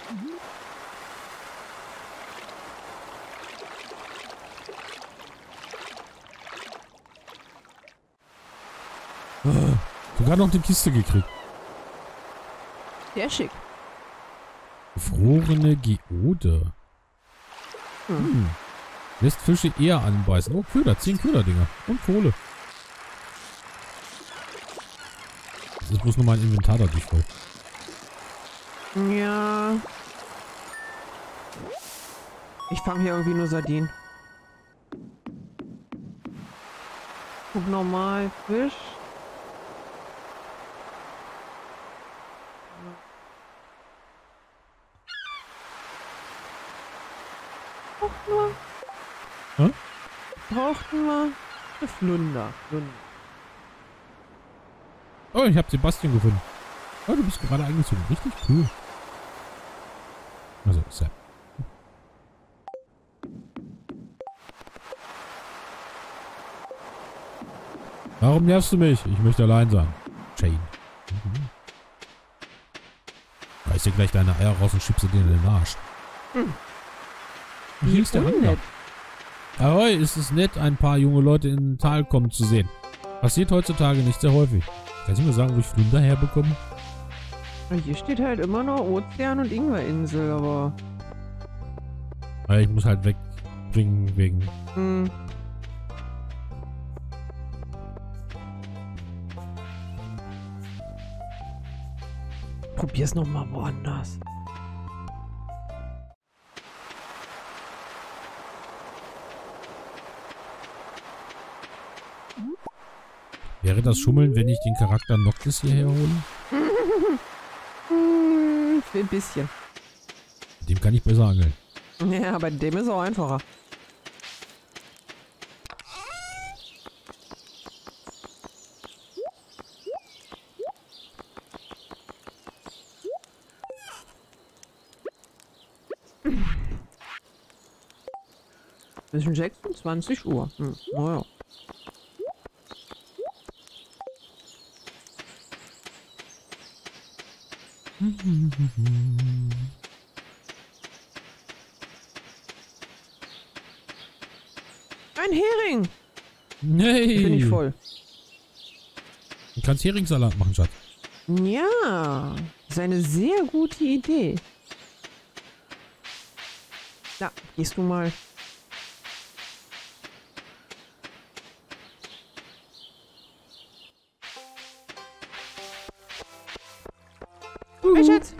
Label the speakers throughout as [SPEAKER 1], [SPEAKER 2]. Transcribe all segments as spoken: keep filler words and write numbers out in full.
[SPEAKER 1] Ah, sogar noch eine Kiste gekriegt.
[SPEAKER 2] Sehr schick.
[SPEAKER 1] Gefrorene Geode. Hm. Lässt Fische eher anbeißen. Oh, Köder. Zehn Köderdinger. Und Kohle. Das ist bloß nur mein Inventar dadurch voll.
[SPEAKER 2] Ja. Ich fange hier irgendwie nur Sardinen. Guck normal, Fisch. Braucht nur.
[SPEAKER 1] Hä?
[SPEAKER 2] Braucht nur eine Flunder. Flunder.
[SPEAKER 1] Oh, ich habe Sebastian gefunden. Oh, du bist gerade eingezogen. Richtig cool. Also, ist ja. Warum nervst du mich? Ich möchte allein sein. Shane. Mhm. Reiß dir gleich deine Eier raus und schiebst sie dir in den Arsch.
[SPEAKER 2] Hm.
[SPEAKER 1] Hier ist der Angler. Ahoi, ist es nett, ein paar junge Leute in den Tal kommen zu sehen. Passiert heutzutage nicht sehr häufig. Kannst du mir sagen, wo ich Flunder herbekomme?
[SPEAKER 2] Hier steht halt immer noch Ozean und Ingwerinsel, aber...
[SPEAKER 1] Weil ich muss halt wegbringen wegen...
[SPEAKER 2] Hm. Probier's nochmal woanders.
[SPEAKER 1] Wäre das Schummeln, wenn ich den Charakter Noctis hierher hole?
[SPEAKER 2] Hm, ein bisschen.
[SPEAKER 1] Mit dem kann ich besser angeln.
[SPEAKER 2] Ja, bei dem ist auch einfacher. Das sind sechsundzwanzig Uhr. Hm, naja. Ein Hering!
[SPEAKER 1] Nee.
[SPEAKER 2] Bin ich voll.
[SPEAKER 1] Du kannst Heringssalat machen, Schatz.
[SPEAKER 2] Ja, das ist eine sehr gute Idee. Na, gehst du mal. Hey, Schatz!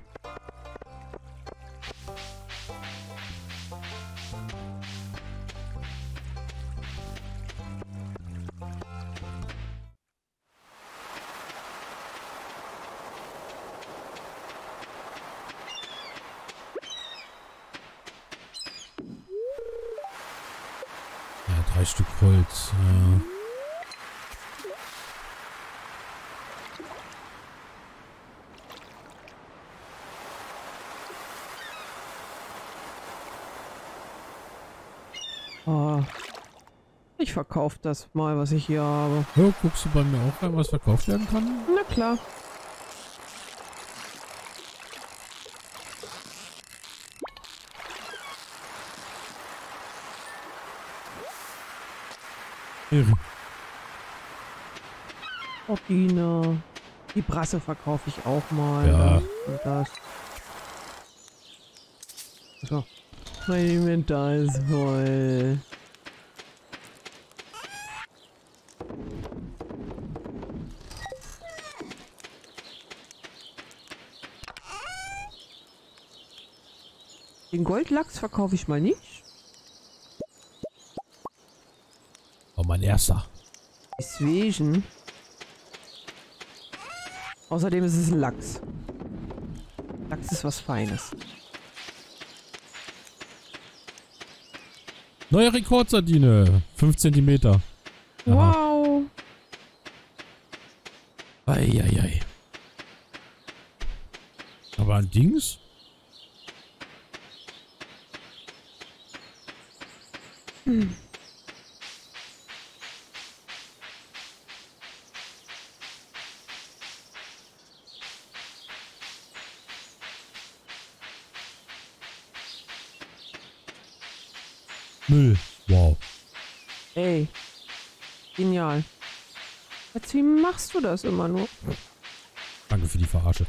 [SPEAKER 1] Ja, drei Stück Holz. Ja.
[SPEAKER 2] Oh, ich verkaufe das mal, was ich hier habe.
[SPEAKER 1] Oh, guckst du bei mir auch rein, was verkauft werden kann?
[SPEAKER 2] Na klar.
[SPEAKER 1] Hering.
[SPEAKER 2] Rubine. Die Brasse verkaufe ich auch mal.
[SPEAKER 1] Ja.
[SPEAKER 2] Das und das. So. Mein Inventar ist voll. Den Goldlachs verkaufe ich mal nicht.
[SPEAKER 1] Oh, mein erster.
[SPEAKER 2] Deswegen. Außerdem ist es ein Lachs. Lachs ist was Feines.
[SPEAKER 1] Neue Rekordsardine. fünf Zentimeter. Aha.
[SPEAKER 2] Wow.
[SPEAKER 1] Eieiei. Aber ein Dings?
[SPEAKER 2] Hm.
[SPEAKER 1] Müll. Wow.
[SPEAKER 2] Ey. Genial. Jetzt, wie machst du das immer nur?
[SPEAKER 1] Danke für die Verarsche.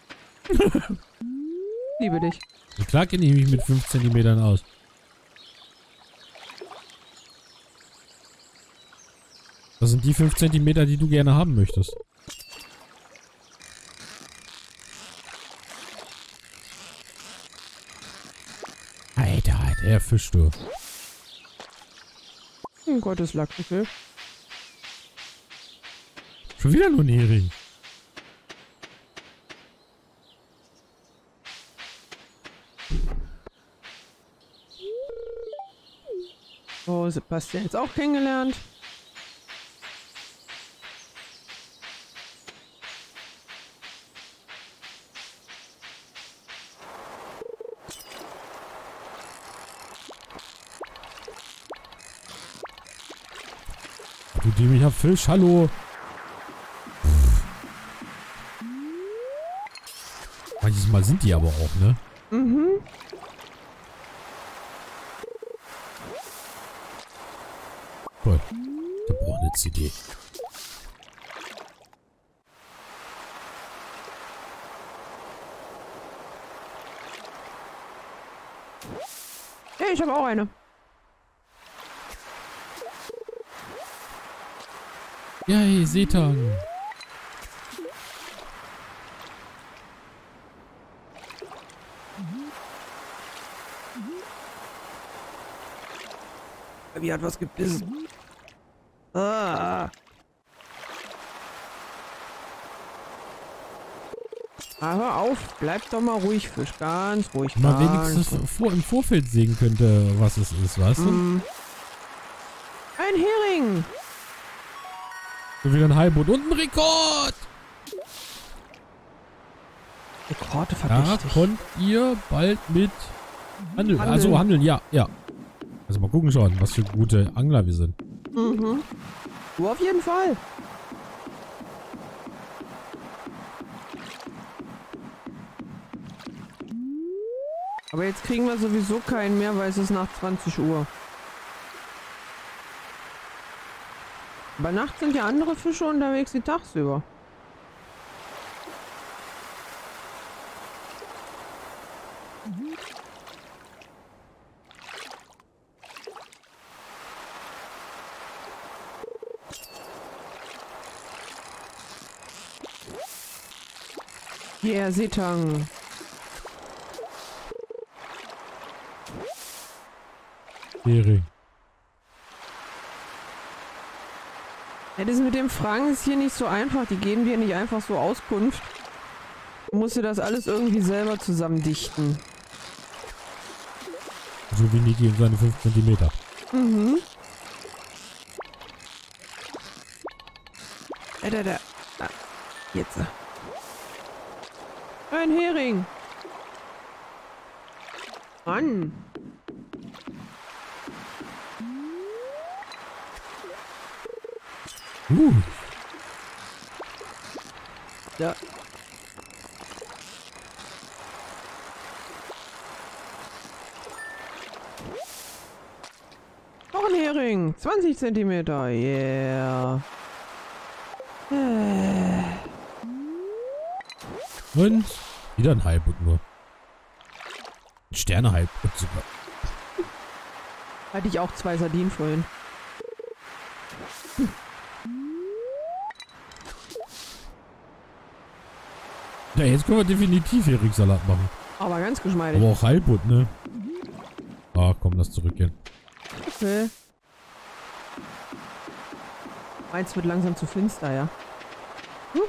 [SPEAKER 2] Liebe dich.
[SPEAKER 1] Klar kenne ich mich mit fünf Zentimetern aus. Das sind die fünf Zentimeter, die du gerne haben möchtest. Alter, der Fisch, du.
[SPEAKER 2] Um Gottes Lachs, okay.
[SPEAKER 1] Schon wieder nur ein Hering.
[SPEAKER 2] Oh, Sebastian jetzt auch kennengelernt.
[SPEAKER 1] Du dämlicher Fisch, hallo. Manches Mal sind die aber auch, ne?
[SPEAKER 2] Mhm.
[SPEAKER 1] Toll. Der braucht eine C D.
[SPEAKER 2] Hey, ich habe auch eine.
[SPEAKER 1] Yay, Seetang.
[SPEAKER 2] Wie hat was gebissen? Ah. Ah, hör auf. Bleib doch mal ruhig, Fisch. Ganz ruhig.
[SPEAKER 1] Mal
[SPEAKER 2] ganz
[SPEAKER 1] wenigstens vor, im Vorfeld sehen könnte, was es ist, weißt du?
[SPEAKER 2] Mm. Ein Hering.
[SPEAKER 1] So wieder ein Highboot und ein Rekord!
[SPEAKER 2] Rekorde
[SPEAKER 1] Da
[SPEAKER 2] verdächtig.
[SPEAKER 1] konnt ihr bald mit handeln.
[SPEAKER 2] Handeln.
[SPEAKER 1] Also handeln, ja, ja. Also mal gucken schon, was für gute Angler wir sind.
[SPEAKER 2] Mhm. Du auf jeden Fall. Aber jetzt kriegen wir sowieso keinen mehr, weil es ist nach zwanzig Uhr. Bei Nacht sind ja andere Fische unterwegs wie tagsüber. Yeah, Seetang.
[SPEAKER 1] Hering.
[SPEAKER 2] Ja, das mit dem Fragen ist hier nicht so einfach. Die geben dir nicht einfach so Auskunft. Du musst dir das alles irgendwie selber zusammendichten.
[SPEAKER 1] So wie Niki und seine fünf Zentimeter.
[SPEAKER 2] Mhm. Da, da, da. Ah, jetzt. Ein Hering. Mann.
[SPEAKER 1] Uh.
[SPEAKER 2] Ja. Noch ein Hering. zwanzig Zentimeter. Yeah. Äh.
[SPEAKER 1] Und wieder ein Highboot nur. Ein Sterne-Highboot sogar.
[SPEAKER 2] Hatte ich auch zwei Sardinen vorhin.
[SPEAKER 1] Ja, jetzt können wir definitiv Heringssalat machen.
[SPEAKER 2] Aber ganz geschmeidig.
[SPEAKER 1] Aber auch Highboot, ne? Ah, komm, lass zurückgehen.
[SPEAKER 2] Okay. Meins wird langsam zu finster, ja. Hm?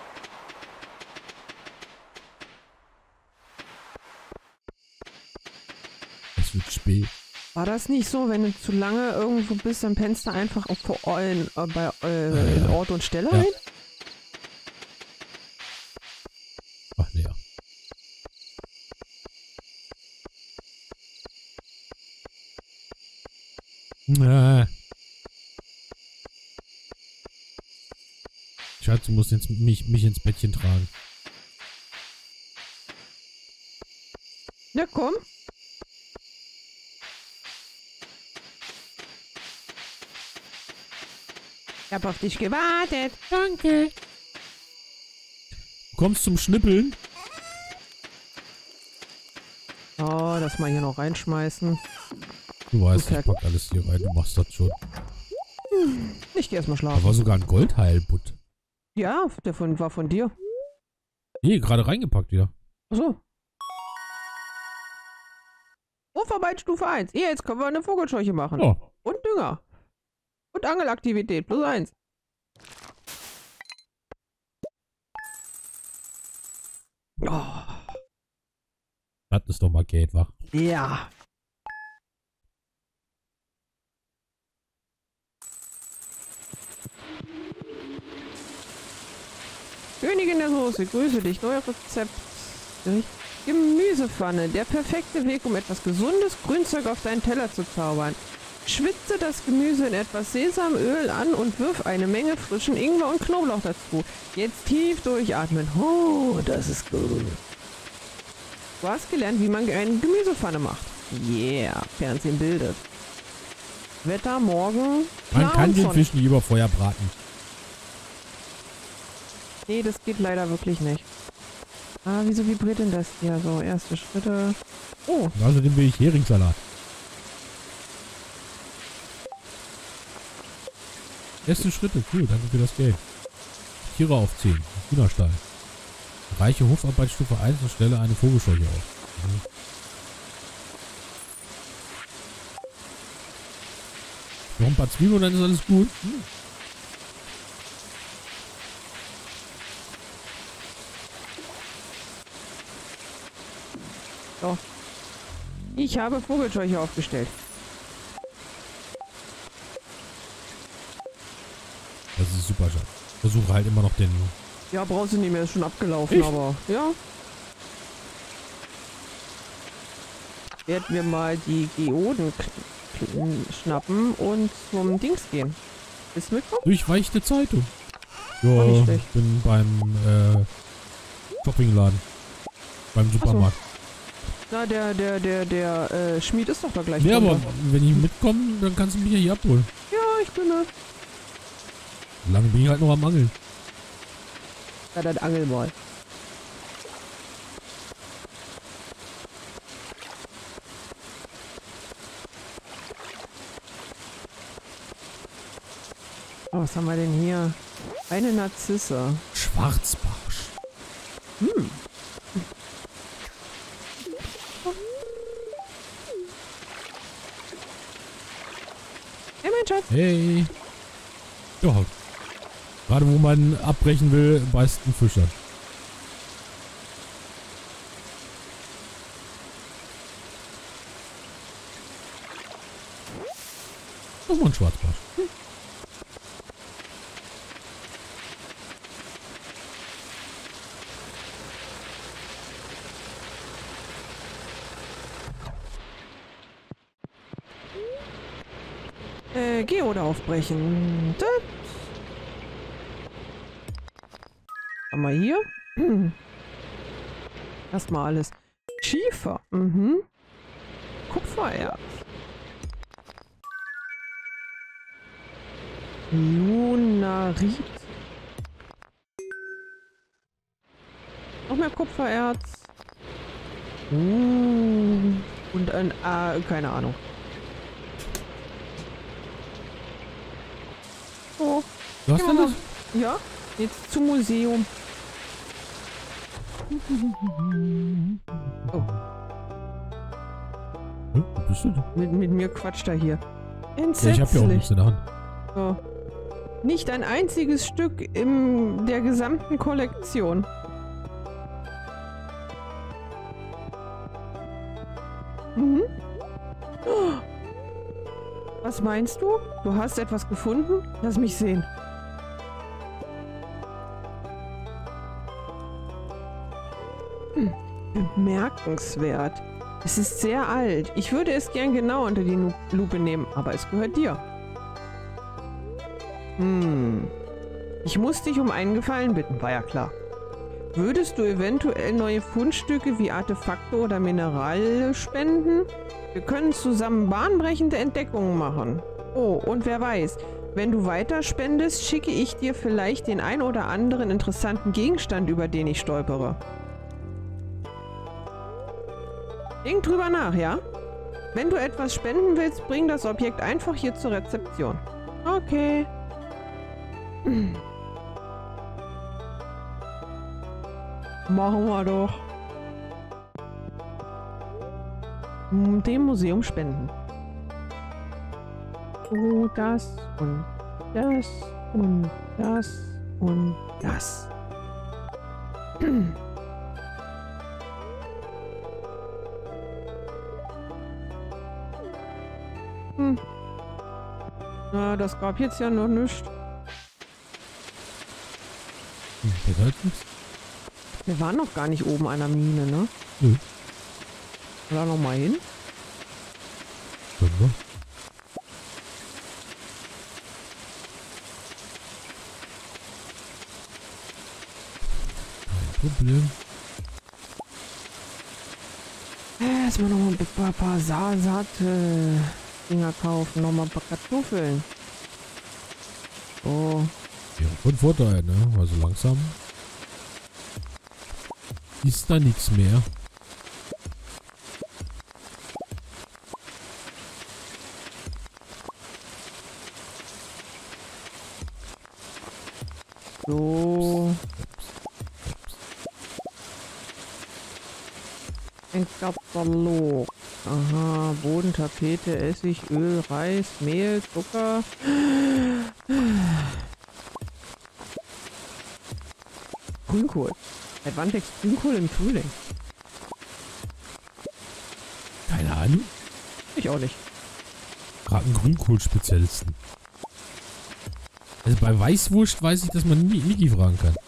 [SPEAKER 1] Es wird spät.
[SPEAKER 2] War das nicht so, wenn du zu lange irgendwo bist, dann pennst du einfach auch vor Eulen, äh, bei äh,
[SPEAKER 1] Ja, ja.
[SPEAKER 2] Ort und Stelle
[SPEAKER 1] Ja.
[SPEAKER 2] ein?
[SPEAKER 1] Ach, nee, ja. Äh. Schatz, du musst jetzt mich, mich ins Bettchen tragen.
[SPEAKER 2] Na komm. Ich hab auf dich gewartet.
[SPEAKER 1] Danke. Du kommst zum Schnippeln.
[SPEAKER 2] Oh, das mal hier noch reinschmeißen.
[SPEAKER 1] Du weißt, ich pack alles hier rein. Du machst das schon.
[SPEAKER 2] Hm, ich geh erstmal
[SPEAKER 1] Da
[SPEAKER 2] schlafen.
[SPEAKER 1] war sogar ein Goldheilbutt.
[SPEAKER 2] Ja, der von, war von dir.
[SPEAKER 1] Nee, gerade reingepackt wieder.
[SPEAKER 2] Achso. Wurfarbeit Stufe eins. Ja, jetzt können wir eine Vogelscheuche machen.
[SPEAKER 1] Ja.
[SPEAKER 2] Und Dünger. Und Angelaktivität. Plus eins. Oh.
[SPEAKER 1] Das ist doch mal Geld, wa?
[SPEAKER 2] Ja. Königin der Soße, grüße dich. Neues Rezept. Gemüsepfanne. Der perfekte Weg, um etwas gesundes Grünzeug auf deinen Teller zu zaubern. Schwitze das Gemüse in etwas Sesamöl an und wirf eine Menge frischen Ingwer und Knoblauch dazu. Jetzt tief durchatmen. Oh, das ist gut. Du hast gelernt, wie man eine Gemüsepfanne macht. Yeah, Fernsehen bildet. Wetter morgen.
[SPEAKER 1] Man kann den Fisch nie über Feuer braten.
[SPEAKER 2] Nee, das geht leider wirklich nicht. Ah, wieso vibriert denn das hier? So, erste Schritte. Oh.
[SPEAKER 1] Und außerdem will ich Heringssalat. Erste Schritte, cool, danke für das Geld. Tiere aufziehen, Hühnerstall. Reiche Hofarbeitsstufe eins und stelle eine Vogelscheuche auf. Mhm. Noch ein paar Zwiebeln und dann ist alles gut. Hm.
[SPEAKER 2] So. Ich habe Vogelscheuche aufgestellt.
[SPEAKER 1] Das ist super schön. Versuche halt immer noch den...
[SPEAKER 2] Ja, brauchst du nicht mehr, ist schon abgelaufen,
[SPEAKER 1] Ich?
[SPEAKER 2] aber ja. Werden wir mal die Geoden schnappen und zum Dings gehen. Bist du mitkommen?
[SPEAKER 1] Durchweichte Zeitung. Ja,
[SPEAKER 2] War nicht
[SPEAKER 1] ich
[SPEAKER 2] schlecht.
[SPEAKER 1] bin beim äh, Shoppingladen. Beim Supermarkt.
[SPEAKER 2] Na, der, der, der, der äh, Schmied ist doch da gleich.
[SPEAKER 1] Ja,
[SPEAKER 2] drunter.
[SPEAKER 1] aber wenn ich mitkomme, dann kannst du mich ja hier abholen.
[SPEAKER 2] Ja, ich bin mit.
[SPEAKER 1] Lange bin ich halt noch am Angeln.
[SPEAKER 2] Ja, dann angel mal. Oh, was haben wir denn hier? Eine Narzisse.
[SPEAKER 1] Schwarzbarsch.
[SPEAKER 2] Hm. Hey, mein Schatz.
[SPEAKER 1] Hey. Ja, gerade wo man abbrechen will, beißt ein Fisch an. Nochmal ein Schwarzbarsch. Hm.
[SPEAKER 2] Äh, Geode aufbrechen. Da. Haben wir hier? Hm. Erstmal alles. Schiefer. Mhm. Kupfererz. Lunarit. Noch mehr Kupfererz. Uh. Und ein... Äh, keine Ahnung. Oh.
[SPEAKER 1] Du hast alles?
[SPEAKER 2] Ja, jetzt zum Museum. Oh.
[SPEAKER 1] Hm, wo bist du denn?
[SPEAKER 2] Mit, mit mir quatscht er hier.
[SPEAKER 1] Ja,
[SPEAKER 2] Entsetzlich.
[SPEAKER 1] ich hab ja auch nichts in der Hand.
[SPEAKER 2] So. Nicht ein einziges Stück in der gesamten Kollektion. Mhm. Oh. Was meinst du? Du hast etwas gefunden? Lass mich sehen. Hm. Bemerkenswert. Es ist sehr alt. Ich würde es gern genau unter die Nu- Lupe nehmen, aber es gehört dir. Hm. Ich muss dich um einen Gefallen bitten, war ja klar. Würdest du eventuell neue Fundstücke wie Artefakte oder Minerale spenden? Wir können zusammen bahnbrechende Entdeckungen machen. Oh, und wer weiß, Wenn du weiter spendest, schicke ich dir vielleicht den ein oder anderen interessanten Gegenstand, über den ich stolpere. Denk drüber nach, ja? Wenn du etwas spenden willst, bring das Objekt einfach hier zur Rezeption. Okay. Machen wir doch. Dem Museum spenden. Oh, das und das und das und das. Hm. Na, das gab jetzt ja noch nichts.
[SPEAKER 1] Hm, das halt nichts.
[SPEAKER 2] Wir waren noch gar nicht oben an der Mine, ne?
[SPEAKER 1] Nö.
[SPEAKER 2] Da noch mal hin?
[SPEAKER 1] Können wir. Kein Problem.
[SPEAKER 2] Erstmal noch mal ein paar, paar Saate Dinger kaufen, noch mal ein paar Kartoffeln. So.
[SPEAKER 1] Ja, von Vorteil, ne? Also langsam ist da nichts mehr.
[SPEAKER 2] So. Ein Katalog. Aha, Boden, Tapete, Essig, Öl, Reis, Mehl, Zucker. Grünkohl. Seit wann wächst Grünkohl im Frühling?
[SPEAKER 1] Keine Ahnung.
[SPEAKER 2] Ich auch nicht.
[SPEAKER 1] Gerade einen Grünkohl-Spezialisten. Also bei Weißwurst weiß ich, dass man Niki fragen kann.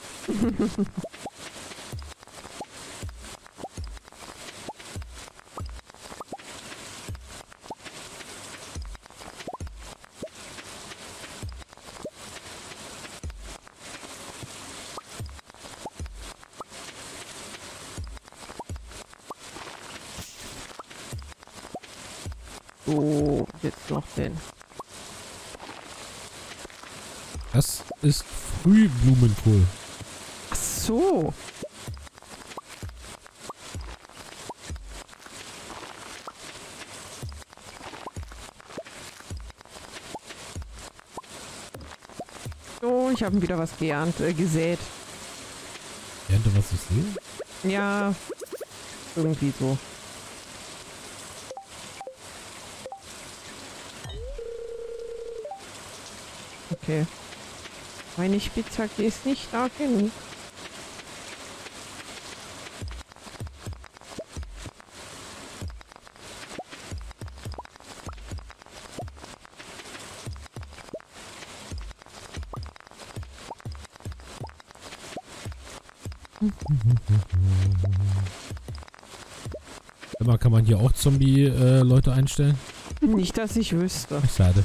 [SPEAKER 2] So, jetzt noch den.
[SPEAKER 1] Das ist Frühblumenkohl.
[SPEAKER 2] Ach so. So, ich habe wieder was geerntet, äh, gesät.
[SPEAKER 1] Ernte, was ich sehe?
[SPEAKER 2] Ja, irgendwie so. Okay. Meine Spitzhacke ist nicht stark genug.
[SPEAKER 1] Aber kann man hier auch Zombie-Leute äh, einstellen?
[SPEAKER 2] Nicht, dass ich wüsste.
[SPEAKER 1] Schade.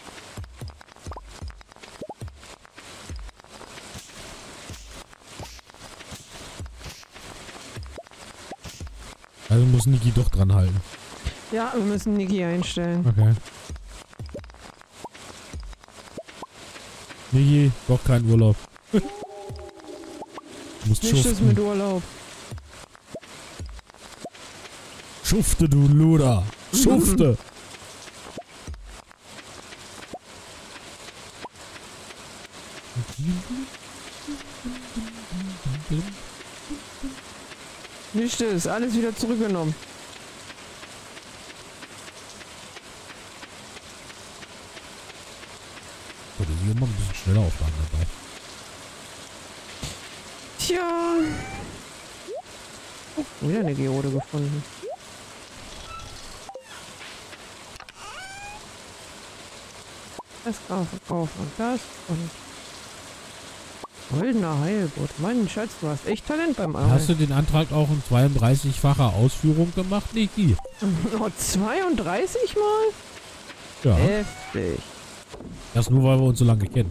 [SPEAKER 1] Also muss Niki doch dran halten.
[SPEAKER 2] Ja, wir müssen Niki einstellen.
[SPEAKER 1] Okay. Niki, doch kein Urlaub. Du musst
[SPEAKER 2] Nicht das
[SPEAKER 1] schuften.
[SPEAKER 2] mit Urlaub.
[SPEAKER 1] Schufte, du Luder. Schufte.
[SPEAKER 2] Nicht das, alles wieder zurückgenommen.
[SPEAKER 1] So, das ist hier immer ein bisschen schneller aufladen dabei.
[SPEAKER 2] Tja. Oh, wieder eine Geode gefunden. Das kaufen, kaufen und das und... Goldener Heilbutt. Mann, Schatz, du hast echt Talent beim Arbeiten.
[SPEAKER 1] Hast du den Antrag auch in zweiunddreißig-facher Ausführung gemacht, Niki?
[SPEAKER 2] Oh, zweiunddreißig Mal?
[SPEAKER 1] Ja.
[SPEAKER 2] Heftig.
[SPEAKER 1] Das nur, weil wir uns so lange kennen.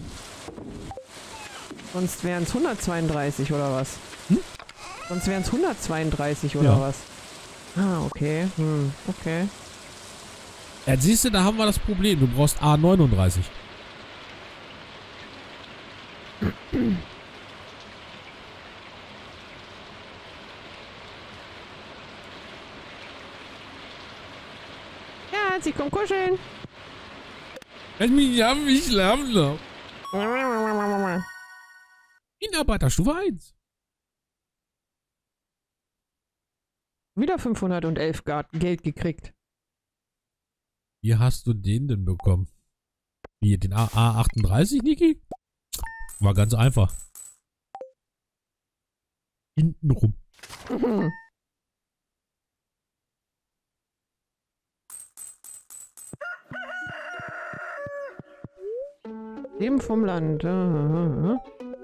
[SPEAKER 2] Sonst wären es hundertzweiunddreißig oder was?
[SPEAKER 1] Hm?
[SPEAKER 2] Sonst wären es hundertzweiunddreißig oder
[SPEAKER 1] Ja.
[SPEAKER 2] was? Ah, okay. Hm, okay.
[SPEAKER 1] Ja, siehst du, da haben wir das Problem. Du brauchst A neununddreißig.
[SPEAKER 2] Ja, sie kommt kuscheln.
[SPEAKER 1] Lass mich nicht haben, ich schlafen noch. Mitarbeiterstufe eins.
[SPEAKER 2] Wieder fünfhundertelf Geld gekriegt.
[SPEAKER 1] Wie hast du den denn bekommen? Wie, den A achtunddreißig, Niki? War ganz einfach. Hintenrum.
[SPEAKER 2] Mhm. Leben vom Land.
[SPEAKER 1] Morgen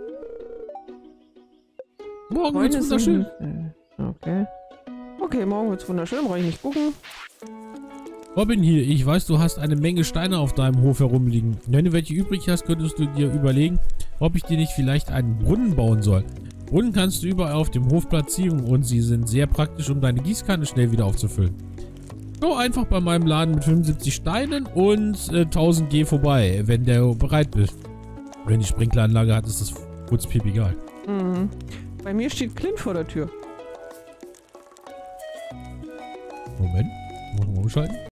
[SPEAKER 2] Freunde
[SPEAKER 1] wird's wunderschön.
[SPEAKER 2] sind- Okay. Okay, morgen wird's wunderschön. Brauche ich nicht gucken.
[SPEAKER 1] Robin hier, ich weiß, du hast eine Menge Steine auf deinem Hof herumliegen. Wenn du welche übrig hast, könntest du dir überlegen, ob ich dir nicht vielleicht einen Brunnen bauen soll. Brunnen kannst du überall auf dem Hof platzieren und sie sind sehr praktisch, um deine Gießkanne schnell wieder aufzufüllen. Schau einfach bei meinem Laden mit fünfundsiebzig Steinen und äh, tausend G vorbei, wenn der bereit bist. Wenn die Sprinkleranlage hat, ist das futzpiep egal.
[SPEAKER 2] Mhm. Bei mir steht Clint vor der Tür.
[SPEAKER 1] Moment, muss mal umschalten.